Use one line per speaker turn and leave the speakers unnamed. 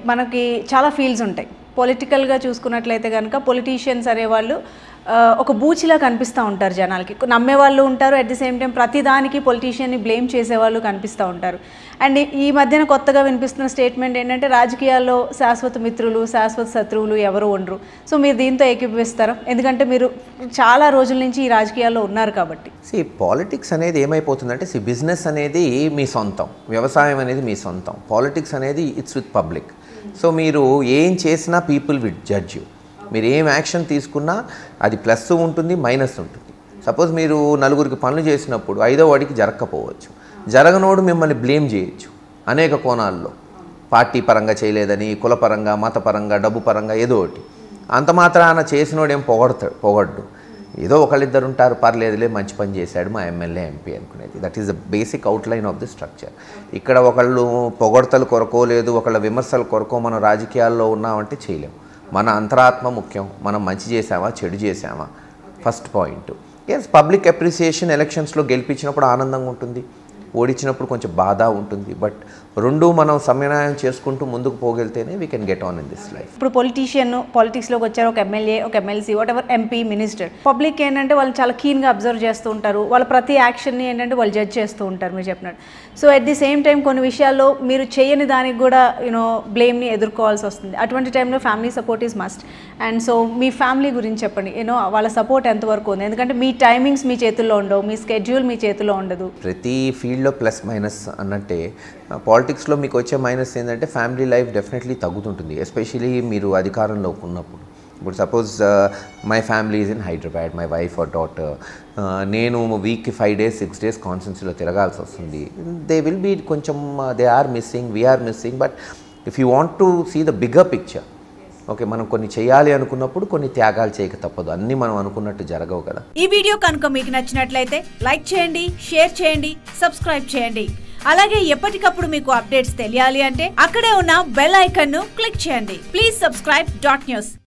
మనకి చాలా ఫీల్డ్స్ ఉంటాయి. పొలిటికల్గా చూసుకున్నట్లయితే కనుక పొలిటీషియన్స్ అనేవాళ్ళు ఒక బూచిలా కనిపిస్తూ ఉంటారు జనాలకి. నమ్మేవాళ్ళు ఉంటారు, అట్ ది సేమ్ టైం ప్రతిదానికి పొలిటీషియన్ని బ్లేమ్ చేసేవాళ్ళు కనిపిస్తూ ఉంటారు. అండ్ ఈ మధ్యన కొత్తగా వినిపిస్తున్న స్టేట్మెంట్ ఏంటంటే రాజకీయాల్లో శాశ్వత మిత్రులు శాశ్వత శత్రువులు ఎవరు ఉండరు. సో మీరు దీంతో ఏకీభవిస్తారా? ఎందుకంటే మీరు చాలా రోజుల నుంచి ఈ రాజకీయాల్లో ఉన్నారు కాబట్టి.
పాలిటిక్స్ అనేది ఏమైపోతుందంటే బిజినెస్ అనేది మీ సొంతం, వ్యవసాయం అనేది మీ సొంతం, పాలిటిక్స్ అనేది ఇట్స్ విత్ పబ్లిక్. సో మీరు ఏం చేసినా పీపుల్ విల్ జడ్జ్ యూ. మీరు ఏం యాక్షన్ తీసుకున్నా అది ప్లస్ ఉంటుంది, మైనస్ ఉంటుంది. సపోజ్ మీరు నలుగురికి పనులు చేసినప్పుడు ఐదో వాడికి జరగకపోవచ్చు, జరగనోడు మిమ్మల్ని బ్లేమ్ చేయొచ్చు అనేక కోణాల్లో. పార్టీ పరంగా చేయలేదని, కులపరంగా, మతపరంగా, డబ్బు పరంగా ఏదో ఒకటి. అంత మాత్రాన చేసినోడు ఏం పొగడ్డు. ఏదో ఒకళ్ళిద్దరు ఉంటారు, పర్లేదులే మంచి పని చేశాడు మా ఎమ్మెల్యే ఎంపీ అనుకునేది. That is the basic outline of the structure. ఇక్కడ ఒకళ్ళు పొగడ్తలు కొరకో లేదు ఒకళ్ళ విమర్శలు కొరకో మనం రాజకీయాల్లో ఉన్నామంటే చేయలేము. మన అంతరాత్మ ముఖ్యం. మనం మంచి చేసామా చెడు చేసామా first point. Yes, public appreciation ఎలక్షన్స్లో గెలిపించినప్పుడు ఆనందంగా ఉంటుంది, ఓడించినప్పుడు కొంచెం బాధ ఉంటుంది. బట్ రెండు మనం సమన్వయం చేసుకుంటూ ముందుకు పోగలితేనే we can get on in this life.
ఇప్పుడు పొలిటీషియన్ పాలిటిక్స్లోకి వచ్చారు, ఒక ఎమ్మెల్యే, ఒక MLC, whatever, MP, minister. Public ఏంటంటే వాళ్ళు చాలా కీన్గా అబ్జర్వ్ చేస్తూ ఉంటారు. వాళ్ళ ప్రతి యాక్షన్ని ఏంటంటే వాళ్ళు జడ్జ్ చేస్తూ ఉంటారు మీరు చెప్పినట్టు. So at the same time కొన్ని విషయాల్లో మీరు చేయని దానికి కూడా బ్లేమ్ని ఎదుర్కోవాల్సి వస్తుంది. అటువంటి టైంలో family support is must. And so మీ ఫ్యామిలీ గురించి చెప్పండి, వాళ్ళ సపోర్ట్ ఎంతవరకు ఉంది? ఎందుకంటే మీ టైమింగ్స్ మీ చేతుల్లో ఉండవు, మీ స్కెడ్యూల్ మీ చేతిలో ఉండదు.
ప్రతి ఫీల్డ్లో ప్లస్ మైనస్ అన్నట్టే పాలిటిక్స్లో మీకు వచ్చే మైనస్ ఏంటంటే ఫ్యామిలీ లైఫ్ డెఫినెట్లీ తగ్గుతుంటుంది, ఎస్పెషలీ మీరు అధికారంలో ఉన్నప్పుడు. ఇప్పుడు suppose my family is in Hyderabad, my wife or daughter. నేను వీక్కి 5 days 6 days కాన్స్టెన్సీలో తిరగాల్సి వస్తుంది. దే విల్ బీ కొంచెం they are missing, we are missing. But if you want to see the bigger picture, okay, మనం కొన్ని చేయాలి అనుకున్నప్పుడు కొన్ని త్యాగాలు చేయక తప్పదు. అన్నీ మనం అనుకున్నట్టు జరగవు కదా.
ఈ వీడియో కనుక మీకు నచ్చినట్లయితే లైక్ చేయండి, షేర్ చేయండి, సబ్స్క్రైబ్ చేయండి. అలాగే ఎప్పటికప్పుడు మీకు అప్డేట్స్ తెలియాలి అంటే అక్కడే ఉన్న బెల్ ఐకాన్ ను క్లిక్ చేయండి. Please subscribe .news.